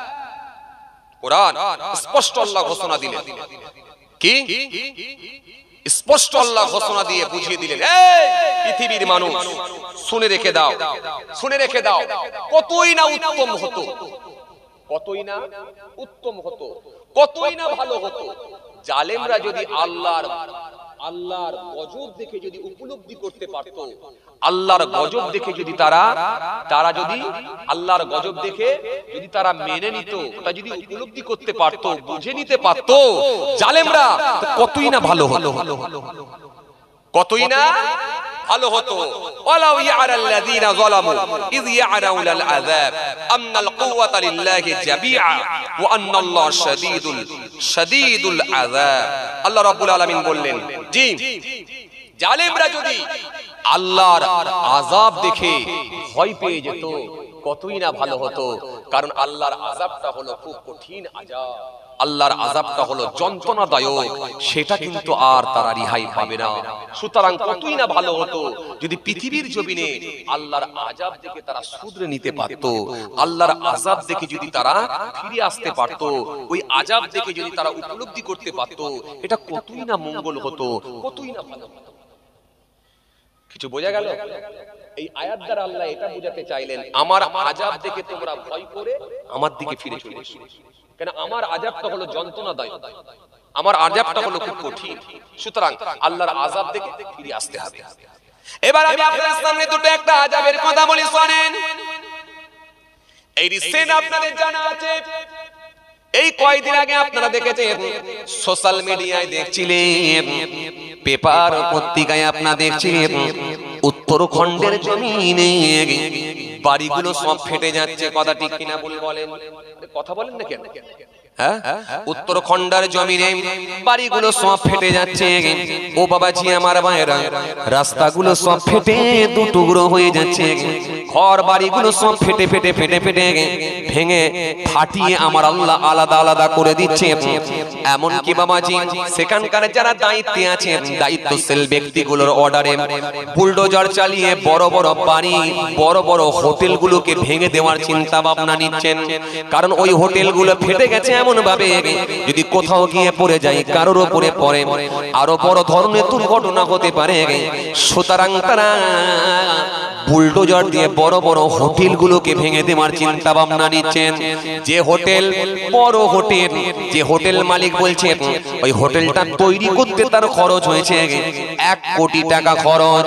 কোরআন স্পষ্ট আল্লাহ ঘোষণা দিলেন কি, স্পষ্ট আল্লাহ ঘোষণা দিয়ে বুঝিয়ে দিলেন, এই পৃথিবীর মানুষ শুনে রেখে দাও, শুনে রেখে দাও, কতই না উত্তম হতো, কতই না উত্তম হতো, কতই না ভালো হতো জালেমরা যদি আল্লাহর আল্লাহর গজব দেখে যদি উপলব্ধি করতে পারত, আল্লাহর গজব দেখে যদি তারা তারা যদি আল্লাহর গজব দেখে যদি তারা মেনে নিত, তা যদি উপলব্ধি করতে পারত, বুঝে নিতে পারত জালেমরা, কতই না ভালো হতো, কতই না ভালো হতো। ওয়ালাউ ইয়ারাল্লাযীনা যালামু ইয ইয়ারাউনাল আযাব আন্নাল কুওয়াতা লিল্লাহি জামিআ ওয়া আন্নাল্লাহা শাদীদুল শাদীদুল আযাব। আল্লাহ রাব্বুল আলামিন বললেন, জি জালেমরা যদি আল্লাহর আযাব দেখে ভয় পেয়ে যেত, কতই না ভালো হতো, কারণ আল্লাহর আযাবটা হলো খুব কঠিন আযাব, আল্লাহর আযাবটা হলো যন্ত্রণাদায়ক, সেটা কিন্তু আর তারা রিহাই পাবে না। সুতরাং কতই না ভালো হতো যদি পৃথিবীর জমিনে আল্লাহর আযাব দেখে তারা শুধরে নিতে পারত, আল্লাহর আযাব দেখে যদি তারা ফিরে আসতে পারত, ওই আযাব দেখে যদি তারা উপলব্ধি করতে পারত, এটা কতই না মঙ্গল হতো, কতই না ভালো হতো। কিছু বোঝা গেল? এই আয়াত দ্বারা আল্লাহ এটা বোঝাতে চাইলেন, আমার আযাব দেখে তোমরা ভয় করে আমার দিকে ফিরে চলে এসো, কেন আমার আযাবটা হলো যন্ত্রণাদায়ক, আমার আযাবটা হলো খুব কঠিন। সুতরাং আল্লাহর আযাব দেখে ফিরে আসতে হবে। এবার আমি আপনাদের সামনে দুটো একটা আযাবের কথা বলি, শুনেন। এই রিসেন্ট আপনাদের জানা আছে, এই কয়েকদিন আগে আপনারা দেখেছেন সোশ্যাল মিডিয়ায় দেখছিলেন, পেপার পত্রিকায় আপনারা দেখছিলেন, উত্তরখণ্ডের জমিনে বাড়িগুলো সব ফেটে যাচ্ছে। কথা ঠিক কিনা বলেন, কথা বলেন না কেন? হ্যাঁ, উত্তরখণ্ডের জমিনে বাড়িগুলো সব ফেটে যাচ্ছে। ও বাবাজি আমার ভাইরা, রাস্তাগুলো সব ফেটে দু টুকরো হয়ে যাচ্ছে, ঘর বাড়িগুলো সব ফেটে ফেটে ফেটে ফেটে ভেঙে ফাটিয়ে আমার আল্লাহ আলাদা আলাদা করে দিচ্ছে। এমন কি বাবাজি সেখানকার যারা দায়িত্বে আছেন, দায়িত্বশীল ব্যক্তিগুলোর অর্ডারে বুলডোজার চালিয়ে বড় বড় বাড়ি, বড় বড় হোটেলগুলোকে ভেঙে দেওয়ার চিন্তা ভাবনা নিচ্ছেন। কারণ ওই হোটেলগুলো ফেটে গেছে এমন ভাবে, যদি কোথাও গিয়ে পড়ে যায়, কারোর উপরে পড়ে, আরো বড় ধরনের দুর্ঘটনা হতে পারে। সুতরাং তারা বুলডোজার দিয়ে বড় বড় হোটেলগুলোকে ভেঙে দেওয়ার চিন্তা ভাবনা নিচ্ছেন। যে হোটেল বড় হোটেল, যে হোটেল মালিক বলছে ওই হোটেলটা তৈরি করতে তার খরচ হয়েছে এক কোটি টাকা খরচ।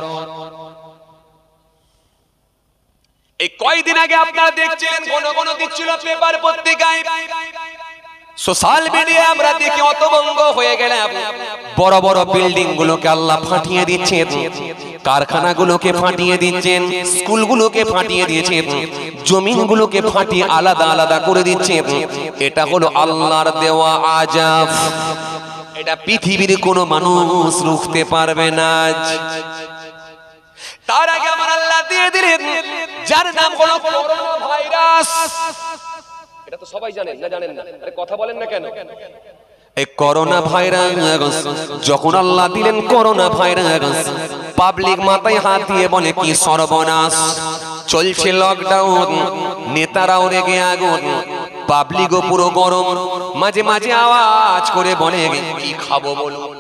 এই কয়েকদিন আগে আপনারা দেখছিলেন, কোন কোন দিচ্ছিল পেপার পত্রিকায়, সোশ্যাল মিডিয়া আমরা দেখি অতভঙ্গ হয়ে গেলে বড় বড় বিল্ডিং গুলোকে আল্লাহ ফাটিয়ে দিচ্ছেন, কারখানাগুলোকে ফাটিয়ে দিচ্ছেন, স্কুলগুলোকে ফাটিয়ে দিয়েছেন, জমিনগুলোকে ফাটিয়ে আলাদা আলাদা করে দিচ্ছেন। এটা হলো আল্লাহর দেওয়া আযাব, এটা পৃথিবীর কোনো মানুষ রুখতে পারবে না। তার আগে আমার আল্লাহ দিয়ে দিলেন যার নাম হলো করোনা ভাইরাস। এটা তো সবাই জানেন, না জানেন না? আরে কথা বলেন না কেন? এই করোনা ভাইরাস যখন আল্লাহ দিলেন, করোনা ভাইরাস পাবলিক মাথায় হাত দিয়ে বলে কি সর্বনাশ, চলছে লকডাউন, নেতারাও রেগে আগুন, পাবলিকও পুরো গরম, মাঝে মাঝে আওয়াজ করে বলে কি খাবো বলুন,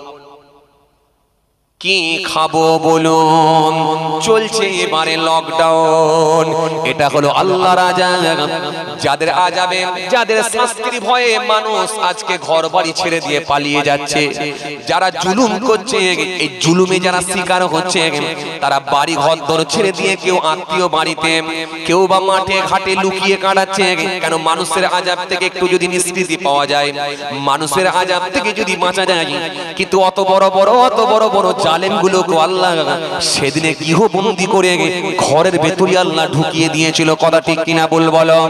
কি খাবো বলুন, চলছে এবারে লকডাউন। এটা হলো আল্লাহর আযাব, যাদের আযাবে, যাদের শাস্তির ভয়ে মানুষ আজকে ঘর বাড়ি ছেড়ে দিয়ে পালিয়ে যাচ্ছে, যারা জুলুম করছে, এই জুলুমে যারা শিকার হচ্ছে, তারা বাড়ি ঘর দর ছেড়ে দিয়ে কেউ আত্মীয় বাড়িতে, কেউ বা মাঠে ঘাটে লুকিয়ে কাটাচ্ছে। কেন? মানুষের আযাব থেকে একটু যদি নিষ্কৃতি পাওয়া যায়, মানুষের আযাব থেকে যদি বাঁচা যায়। কিন্তু অত বড় বড় অত বড় বড় জালেম গুলোকে আল্লাহ সেদিনে গৃহবন্দী করে ঘরের ভেতরে আল্লাহ ঢুকিয়ে দিয়েছিল। কথা ঠিক কিনা বল বলো?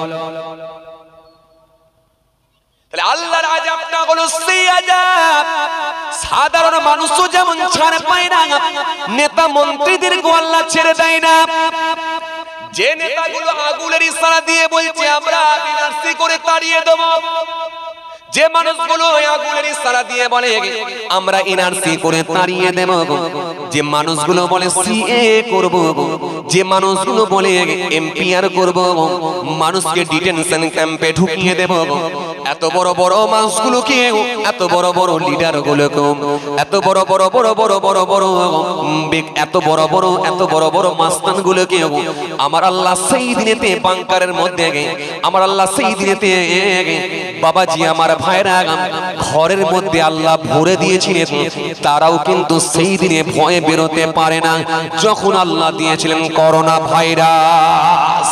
তাহলে আল্লাহর আযাবটা হলো সেই আযাব, সাধারণ মানুষও যেমন ছাড় পায় না, নেতা মন্ত্রীদেরকে আল্লাহ ছেড়ে দেয় না। যে নেতাগুলো আগুনের ইশারা দিয়ে বলছে আমরা বিনাশী করে তাড়িয়ে দেব, যে মানুষগুলো আগুনের ইশারা দিয়ে বলে আমরা এনআরসি করে তাড়িয়ে দেব, যে মানুষগুলো বলে সিএ করব, যে মানুষগুলো বলে এমপিআর করব, মানুষকে ডিটেনশন ক্যাম্পে ঢুকিয়ে দেব, এত বড় বড় মানুষগুলোকে, এত বড় বড় লিডার গুলোকে, এত বড় বড় বড় বড় বড় বড় এত বড় বড় এত বড় বড় মাস্তান গুলোকে আমার আল্লাহ সেই দিনেতে বাংকারের মধ্যে, আমার আল্লাহ সেই দিনেতে বাবাজি আমার ভাইরা ঘরের মধ্যে আল্লাহ ভরে দিয়েছিলেন, তারাও কিন্তু সেই দিনে ভয়ে বেরোতে পারে না যখন আল্লাহ দিয়েছিলেন করোনা ভাইরাস।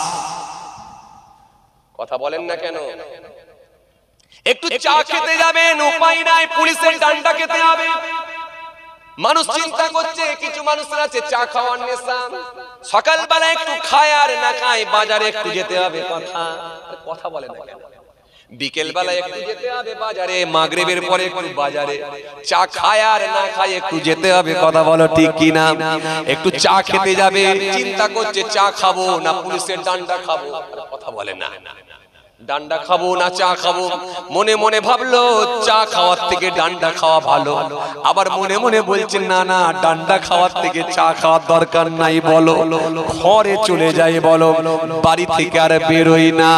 কথা বলেন না কেন? একটু চা খেতে যাবেন, উপায় নাই, পুলিশের ডান্ডা খেতে হবে। মানুষ চিন্তা করছে, কিছু মানুষের আছে চা খাওয়ার নেশা, সকালবেলা একটু খায় আর না খায় বাজারে একটু যেতে হবে। কথা কথা বলে না কেন? বিকেল বেলা একটু যেতে হবে বাজারে, মাগরিবের পরে একটু বাজারে, চা খায় আর না খায় একটু যেতে হবে। কথা বলো ঠিক কি না? একটু চা খেতে যাবে, চিন্তা করছে চা খাবো না পুলিশের ডান্ডা খাবো। কথা বলে না, ডান্ডা খাবো না চা খাবো। মনে মনে ভাবলো চা খাওয়ার থেকে ডান্ডা খাওয়া ভালো, আবার মনে মনে বলছে না না ডান্ডা খাওয়ার থেকে চা খাওয়ার দরকার নাই, বলো ঘরে চলে যাই, বলো বাড়ি থেকে আর বেরোই না।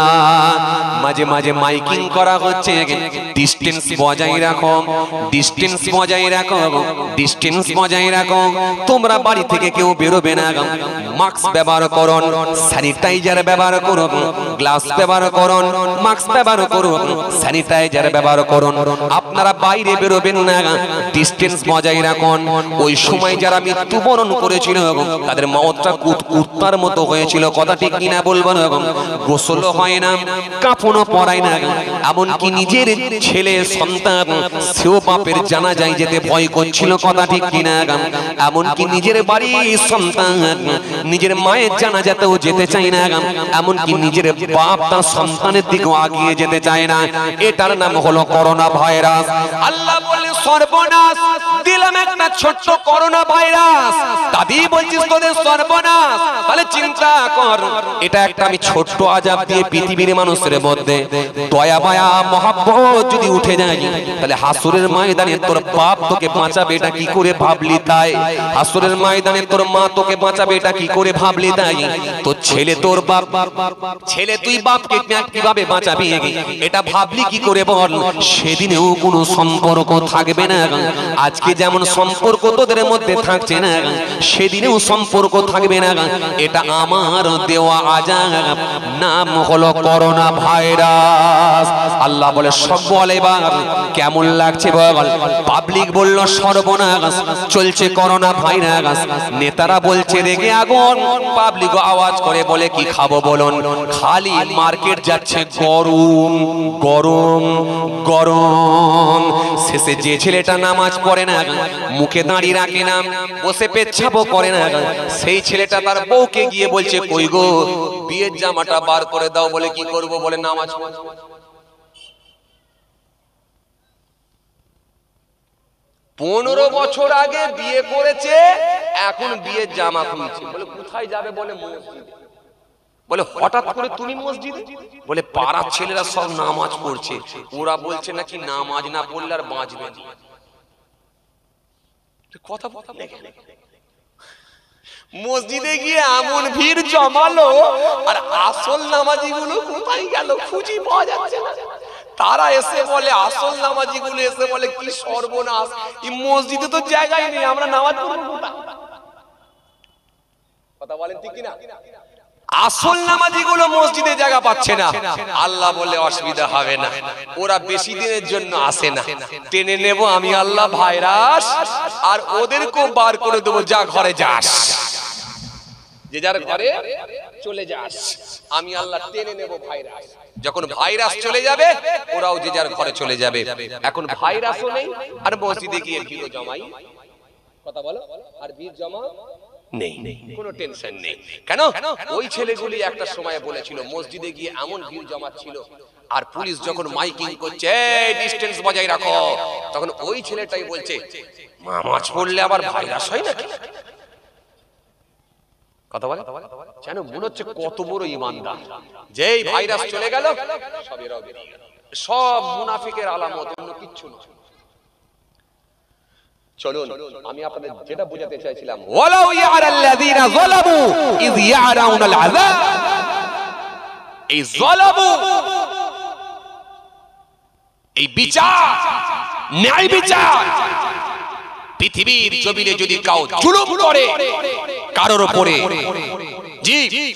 মাঝে মাঝে মাইকিং করা হচ্ছে, ডিস্টেন্স বজায় রাখো, ডিস্টেন্স বজায় রাখো, ডিস্টেন্স বজায় রাখো, তোমরা বাড়ি থেকে কেউ বেরোবে না, মাস্ক ব্যবহার করো, স্যানিটাইজার ব্যবহার করো, গ্লাস ব্যবহার করো, মাস্ক ব্যবহার করুন, স্যানিটাইজার ব্যবহার করুন। আপনারা বাইরে বেরোবেন না, ডিস্টেন্স বজায় রাখুন। ওই সময় যারা মৃত্যুবরণ করেছিল তাদের মওতটা কুত্তার মতো হয়েছিল। কথা ঠিক কিনা বলবেন? গোসলও হয় না, কাফনও পরায় না, এমনকি নিজের ছেলে সন্তান সেও বাপের জানাজায় যেতে ভয় করছিল। কথা ঠিক কিনা? এমনকি নিজের বাড়ির সন্তান নিজের মায়ের জানাজাতেও যেতে চায় না, এমনকি নিজের বাপ তার সন্তানের দিকেও আগিয়ে যেতে চায় না। এটার নাম হলো করোনা ভাইরাস। আল্লাহ বলে সর্বনাশ, দিলাম একটা ছোট্ট করোনা ভাইরাস, দাবি বলছিস তোদের সর্বনাশ। তাহলে চিন্তা কর, এটা একটা আমি ছোট্ট আযাব দিয়ে পৃথিবীর মানুষের মধ্যে দয়া মায়া মহব্বত যদি উঠে যায়, তাহলে হাসরের ময়দানে তোর বাপ তোকে বাঁচাবে এটা কি করে ভাবলি? তাই হাসরের ময়দানে তোর মা তোকে বাঁচাবে এটা কি করে ভাবলি? তাই তোর ছেলে তোর বাপ, ছেলে তুই বাপকে কিভাবে বাঁচাবি এটা ভাবলি কি করে বল? সেদিনেও কোনো সম্পর্ক থাকবে না। আজকে যেমন সম্পর্ক তোদের মধ্যে থাকছে না, সেদিনেও সম্পর্ক থাকবে না। এটা আমার দেওয়া আযাব, নাম হলো করোনা ভাইরাস। আল্লাহ বলে সব বলে এবার কেমন লাগছে বল? পাবলিক বলল সর্বনাশ, চলছে করোনা ভাইরাস। নেতারা বলছে রেগে আগুন, পাবলিক আওয়াজ করে বলে কি খাবো বলুন? খালি মার্কেট যাচ্ছে গরম গরম গরম। শেষে যে ছেলেটা নামাজ পড়ে না, মুখে দাঁড়িয়ে রাখে না, বসে পেচ্ছাপও করে না, সেই ছেলেটা তার বউকে গিয়ে বলছে কই গো বিয়ের জামাটা বার করে দাও। বলে কি করব? বলে নামাজ পড়ব। পনেরো বছর আগে বিয়ে করেছে, এখন বিয়ের জামা খুলছে। বলে কোথায় যাবে? বলে মসজিদে। বলে হঠাৎ করে তুমি মসজিদে? বলে পাড়ার ছেলেরা সব নামাজ পড়ছে, ওরা বলছে নাকি নামাজ না পড়লে আর বাঁচবে না। কথা কথা মসজিদে গিয়ে এমন ভিড় জমালো, আর আসল নামাজি গুলো কোথায় গেল খুঁজে পাওয়া যাচ্ছে না। তারা এসে বলে, আসল নামাজি গুলো এসে বলে কি সর্বনাশ, এই মসজিদে তো জায়গায় নেই, আমরা নামাজ পড়ব কোথায়? কথা বলেন ঠিক কিনা? আসল নামাজি গুলো মসজিদে জায়গা পাচ্ছে না। আল্লাহ বলে অসুবিধা হবে না, ওরা বেশি দিনের জন্য আসে না, টেনে নেব আমি আল্লাহ ভাইরাস, আর ওদেরকেও বার করে দেবো, যা ঘরে যাস, যে যার ঘরে চলে যাস, আমি আল্লাহ টেনে নেব ভাইরাস। যখন ভাইরাস চলে যাবে ওরাও যে যার ঘরে চলে যাবে। এখন ভাইরাসও নেই, আর মসজিদে গিয়ে ভিড় জমাই। কথা বলো, আর ভিড় জমা নেই, কোনো টেনশন নেই। কেন? ওই ছেলেগুলি একটা সময় বলেছিল মসজিদে গিয়ে এমন ভিড় জমাচ্ছিল, আর পুলিশ যখন মাইকিং করছে এই ডিসটেন্স বজায় রাখো, তখন ওই ছেলেটাই বলছে নামাজ পড়লে আবার ভাইরাস হয় নাকি? কথা বলে জানো, মনে হচ্ছে কত বড় ঈমানদার। যেই ভাইরাস চলে গেল সবই রবে, সব মুনাফিকের আলামত, অন্য কিচ্ছু না। চলুন আমি আপনাদের যেটা বোঝাতে চাইছিলাম, ওয়ালাউ ইয়ারাল্লাযিনা যালামু ইয ইয়ারাউনাল আযাব, এই যালামু এই বিচার, ন্যায় বিচার, পৃথিবীর জমিনে যদি কাউ জুলুম করে কারোর উপরে, জি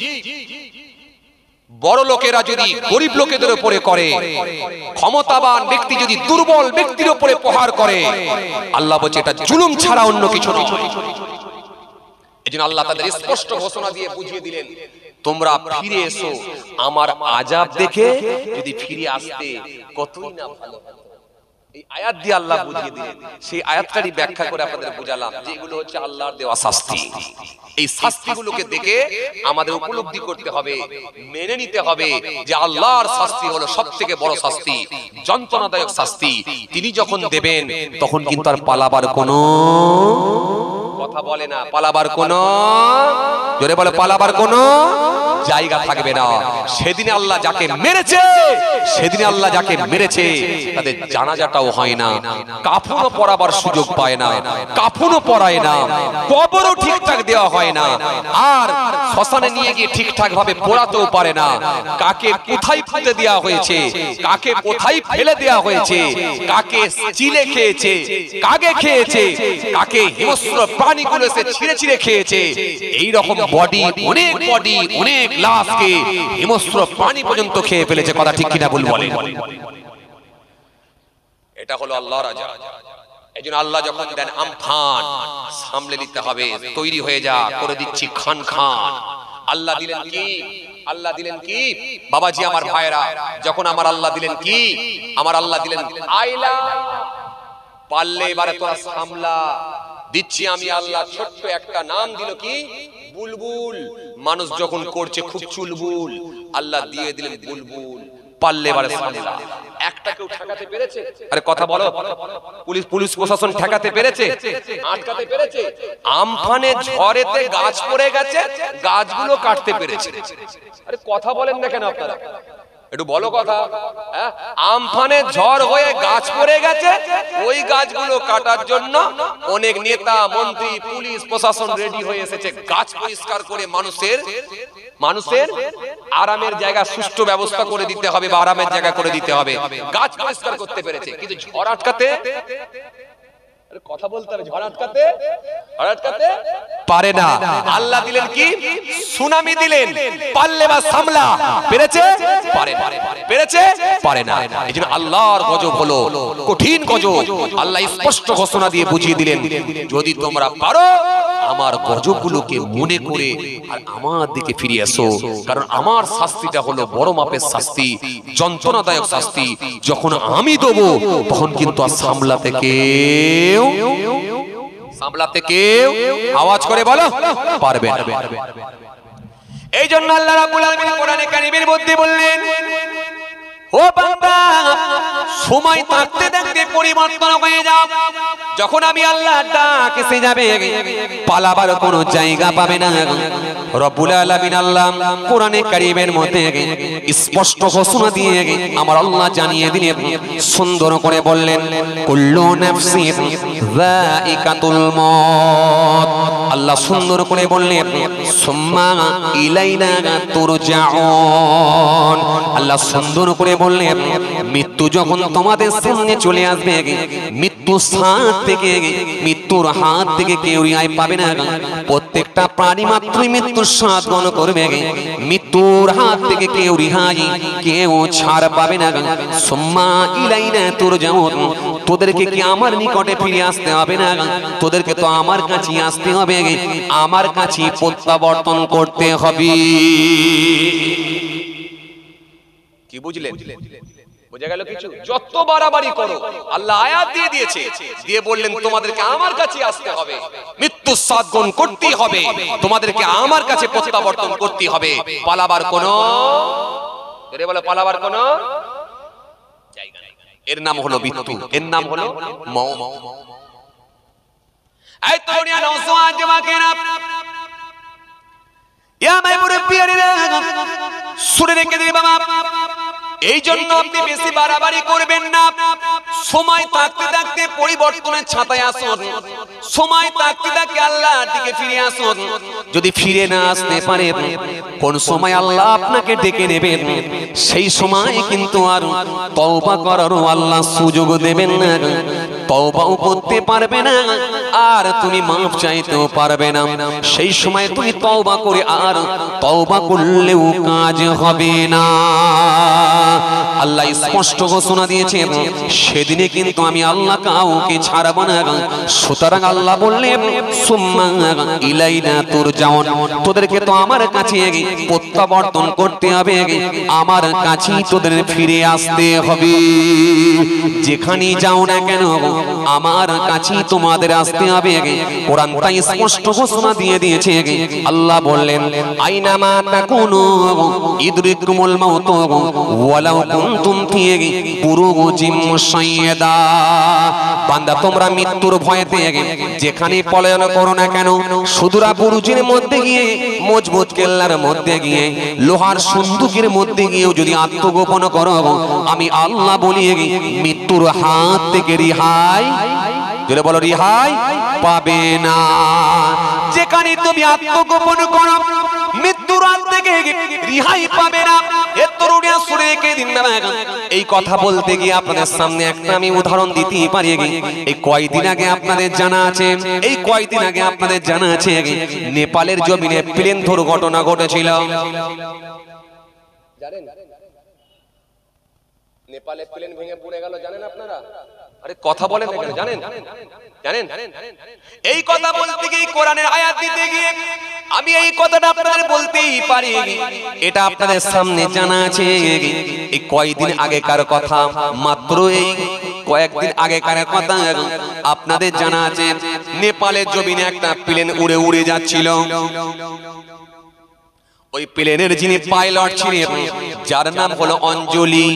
বড় লোকেরা যদি গরিব লোকেদের উপরে করে, ক্ষমতাবান ব্যক্তি যদি দুর্বল ব্যক্তির উপরে প্রহার করে, আল্লাহ বলছে এটা জুলুম ছাড়া অন্য কিছু নয়। এজন্য আল্লাহ তাদের স্পষ্ট ঘোষণা দিয়ে বুঝিয়ে দিলেন, তোমরা ফিরে এসো আমার আযাব দেখে, যদি ফিরে আসতে কতই না ভালো হতো। এই আয়াত দিয়ে আল্লাহ বুঝিয়ে দিলেন, সেই আয়াতটারই ব্যাখ্যা করে আপনাদের বুঝালাম যে এগুলো হচ্ছে আল্লাহর দেওয়া শাস্তি। এই শাস্তিগুলোকে দেখে আমাদের উপলব্ধি করতে হবে, মেনে নিতে হবে যে আল্লাহর শাস্তি হলো সবথেকে বড় শাস্তি, যন্ত্রণাদায়ক শাস্তি। তিনি যখন দেবেন তখন কিন্তু আর পালাবার কোনো কথা বলে না, পালাবার কোনো, জোরে বলে পালাবার কোনো জায়গা থাকবে না। সেদিনে আল্লাহ যাকে মেরেছে, সেদিনে আল্লাহ যাকে মেরেছে তাদের জানাজাটাও হয় না, কাফনও পরাবার সুযোগ পায় না, কাফনও পরায় না, কবরও ঠিকঠাক দেওয়া হয় না, আর শ্মশানে নিয়ে গিয়ে ঠিকঠাক ভাবে পোড়াতেও পারে না। কাকে কোথায় পুঁতে দেওয়া হয়েছে, কাকে কোথায় ফেলে দেওয়া হয়েছে, কাকে চিলে খেয়েছে, কাকে খেয়েছে, কাকে হিংস্র প্রাণীগুলো এসে ছিঁড়ে ছিঁড়ে খেয়েছে, এই রকম বডি, অনেক বডি, অনেক লাশকে হিংস্র প্রাণী পর্যন্ত খেয়ে ফেলেছে। কথা ঠিক কিনা বল বলেন? এটা হলো আল্লাহর আযাব। এইজন্য আল্লাহ যখন দেন আমফান, সামলে নিতে হবে, তৈরি হয়ে যা, করে দিচ্ছি খান খান। আল্লাহ দিলেন কি? আল্লাহ দিলেন কি বাবাজি আমার ভাইরা, যখন আমার আল্লাহ দিলেন কি, আমার আল্লাহ দিলেন আইলা, পারলে এবারে তোরা সামলা, দিচ্ছি আমি আল্লাহ। ছোট্ট একটা নাম দিল কি? বুলবুল। মানুষ যখন করছে খুব চুলবুল, আল্লাহ দিয়ে দিলেন বুলবুল। পারলে এবারে সামলা। একটা কেউ ঠেকাতে পেরেছে? আরে কথা বলো, পুলিশ পুলিশ প্রশাসন ঠেকাতে পেরেছে? আটকাতে পেরেছে? আমফানে ঝড়েতে গাছ পড়ে গেছে, গাছগুলো কাটতে পেরেছে। আরে কথা বলেন না কেন আপনারা? একটু বলো কথা। আমফানে ঝড় হয়ে গাছ পড়ে গেছে, ওই গাছগুলো কাটার জন্য অনেক নেতা, মন্ত্রী, পুলিশ প্রশাসন রেডি হয়ে এসেছে। গাছ পরিষ্কার করে মানুষের মানুষের আরামের জায়গা সুষ্ঠু ব্যবস্থা করে দিতে হবে, বা আরামের জায়গা করে দিতে হবে। গাছ পরিষ্কার করতে পেরেছে, কিন্তু ঝড় আটকাতে, কথা বলতে হবে, ঝড় আটকাতে ঝড় আটকাতে পারে না। আল্লাহ দিলেন কি? সুনামি দিলেন। পারলে বা সামলা, পেরেছে? পারে না। পেরেছে? পারে না। এইজন্য আল্লাহর গজব হলো কঠিন গজব। আল্লাহ স্পষ্ট ঘোষণা দিয়ে বুঝিয়ে দিলেন, যদি তোমরা পারো আমার গজবগুলোকে মনে করে আর আমার দিকে ফিরে এসো, কারণ আমার শাস্তিটা হলো বড় মাপের শাস্তি, যন্ত্রণাদায়ক শাস্তি। যখন আমি দেবো তখন কিন্তু আর সামলাতে কেউ সামলাতে কেউ আওয়াজ করে বলো পারবে না। এই জন্য আল্লাহ রাব্বুল আলামিন কোরআনে কারীমের মধ্যে বললেন, ও বান্দা সময় থাকতে থাকতে পরিবর্তন হয়ে যাও। যখন আমি আল্লাহ ডাক এসে যাবে, পালাবার কোনো জায়গা পাবে না। রব্বুল আলামিন আল্লাহ কোরআনে কারীমের মধ্যে স্পষ্ট ঘোষণা দিয়ে আমার আল্লাহ জানিয়ে দিলেন, সুন্দর করে বললেন, কুল্লু নাফসিন যায়িকাতুল মউত। আল্লাহ সুন্দর করে বললেন, সুম্মা ইলাইনা তুরজাউন। আল্লাহ সুন্দর করে বললেন, মৃত্যু যখন তোমাদের সামনে চলে আসবে, মৃত্যু হাত থেকে মৃত্যুর হাত থেকে কেউ রেহাই পাবে না। প্রত্যেকটা প্রাণী মাত্রই মৃত্যুর স্বাদ গ্রহণ করবে, মৃত্যুর হাত থেকে কেউ রেহাই, কেউ ছাড় পাবে না। সুম্মা ইলাইনা তুরজাউন। তোদেরকে কি আমার নিকটে ফিরে আসতে হবে না? তোদেরকে তো আমার কাছে আসতে হবে, আমার কাছে প্রত্যাবর্তন করতে হবে। কি বুঝলেন? বুঝা গেল কিছু? যত বাড়াবাড়ি করো, আল্লাহ আয়াত দিয়ে দিয়েছে, দিয়ে বললেন তোমাদেরকে আমার কাছে আসতে হবে, মৃত্যু স্বাদ গ্রহণ করতেই হবে, তোমাদেরকে আমার কাছে প্রত্যাবর্তন করতে হবে। পালাবার কোনো, এরে বলে পালাবার কোনো জায়গা নেই। এর নাম হলো মৃত্যু, এর নাম হলো মওত। এই তরুণিয়া নওজওয়ান যুবকেরা, ইয়া মাই মুরব্বিয়ারা, শুনে রেখে দিবে বাবা, এই জন্য আপনি বেশি বাড়াবাড়ি করবেন না। সময় থাকতে থাকতে পরিবর্তনের ছাতায় আসুন, সময় থাকতে থাকতে আল্লাহর দিকে ফিরে আসুন। যদি ফিরে না আসতে পারেন, কোন সময় আল্লাহ আপনাকে ডেকে নেবেন, সেই সময় কিন্তু আর তওবা করারও আল্লাহ সুযোগ দেবেন না, তওবাও করতে পারবে না, আর তুমি মাফ চাইতেও পারবে না। সেই সময় তুমি তওবা করে আর তওবা করলেও কাজ হবে না। আল্লাহ স্পষ্ট ঘোষণা দিয়েছেন, সেদিনে কিন্তু আমি আল্লাহ কাউকে ছাড়ব না। সুতরাং আল্লাহ বললেন, সুম্মা ইলাইনা তুরজাউন, তোদেরকে তো আমার কাছে প্রত্যাবর্তন করতে হবে, আমার কাছেই তোদের ফিরে আসতে হবে। যেখানেই যাও না কেন আমার কাছেই তোমাদের আসতে হবে। কোরআন তাই স্পষ্ট ঘোষণা দিয়ে দিয়েছে। আল্লাহ বললেন, আইনামা তাকুনু ইদরিকুমুল মাউত ওয়ালাউ কুনতুম ফি বুরুজিম মুশাইয়াদা। বান্দা তোমরা মৃত্যুর ভয়েতে যেখানে পলায়ন করো না কেন, সুদূরা বুরুজের মধ্যে গিয়ে, মজবুত কেল্লার মধ্যে গিয়ে, লোহার সন্দুকের মধ্যে গিয়েও যদি আত্মগোপন করো, আমি আল্লাহ বলি মৃত্যুর হাত থেকে রিহাই, যদি বলো রিহাই পাবে না। যেখানে তুমি আত্মগোপন করো, মৃত্যুর হাত থেকে রিহাই পাবে না। এই কথা বলতে গিয়ে আপনাদের সামনে একটা আমি উদাহরণ দিতেই পারি। এই কয়দিন আগে আপনাদের জানা আছে, এই কয়দিন আগে আপনাদের জানা আছে নেপালের জমিনে প্লেন দুর্ঘটনা ঘটেছিল। জানেন নেপালে প্লেন ভেঙে পড়ে গেল, জানেন আপনারা? আরে কথা বলেন না কেন? জানেন জানেন এই কথা বলতে গিয়ে কোরআনের আয়াত দিতে গিয়ে আমি এই কথাটা আপনাদের বলতেই পারি। এটা আপনাদের সামনে জানা আছে। এই কয়দিন আগেকার কথা, মাত্র এই কয়েকদিন আগেকার কথা আপনাদের জানা আছে। নেপালের জমিনে একটা প্লেন উড়ে উড়ে যাচ্ছিল। ওই প্লেনের যিনি পাইলট ছিলেন, যার নাম হলো অঞ্জলি,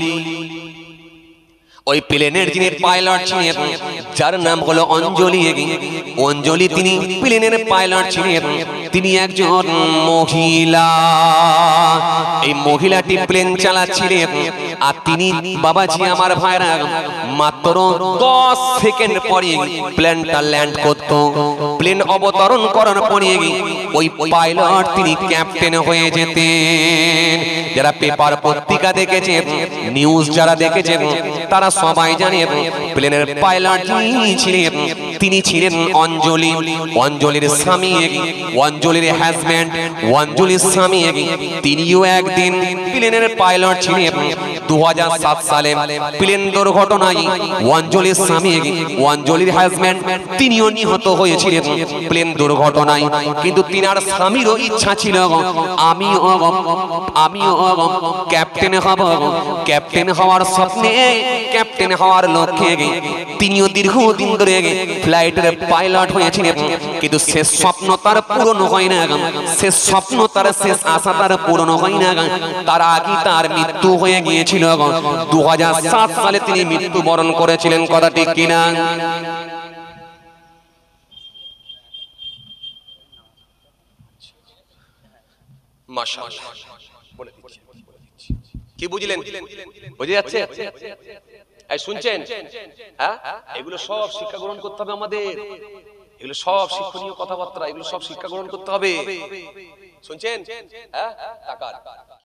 ওই প্লেনের যিনি পাইলট ছিলেন, যার নাম হলো অঞ্জলি, অঞ্জলি তিনি প্লেনের পাইলট ছিলেন। তিনি একজন মহিলা। এই মহিলাটি প্লেন চালাচ্ছিলেন, আর তিনি বাবাজি আমার ভাইরা মাত্র দশ সেকেন্ড পরে প্লেনটা ল্যান্ড করত। প্লেন অবতরণ করার পরে ওই পাইলট তিনি ক্যাপ্টেন হয়ে যেতেন। যারা পেপার পত্রিকা দেখেছেন, নিউজ যারা দেখেছেন, তারা সবাই জানেন প্লেনের পাইলট যিনি ছিলেন তিনি ছিলেন অঞ্জলি। অঞ্জলির স্বামী, অঞ্জলির হাজব্যান্ড, অঞ্জলির স্বামী তিনিও একদিন প্লেনের পাইলট ছিলেন। দু হাজার সাত সালে প্লেন দুর্ঘটনায় অঞ্জলির স্বামী, অঞ্জলির হাজব্যান্ড তিনিও নিহত হয়েছিলেন প্লেন দুর্ঘটনায়। কিন্তু তিনার স্বামীরও ইচ্ছা ছিল আমিও আমিও ক্যাপ্টেন হব। ক্যাপ্টেন হওয়ার স্বপ্নে, ক্যাপ্টেন হওয়ার লক্ষ্যে তিনিও দীর্ঘদিন ধরে ফ্লাইটের পাইলট হয়েছিলেন। কিন্তু শেষ স্বপ্ন তার পূরণ হয় না, শেষ স্বপ্ন তার, শেষ আশা তার পূরণ হয় না। তার আগে তার মৃত্যু হয়ে গিয়েছিল। দু হাজার সাত সালে তিনি মৃত্যুবরণ করেছিলেন। কথা ঠিক কিনা? মাশাআল্লাহ, বলে দিচ্ছি, কি বুঝলেন? বুঝে যাচ্ছে? এই শুনছেন? হ্যাঁ, এগুলো সব শিক্ষা গ্রহণ করতে হবে আমাদের। এগুলো সব শিক্ষণীয় কথাবার্তা, এগুলো সব শিক্ষা গ্রহণ করতে হবে। শুনছেন? হ্যাঁ, টাকা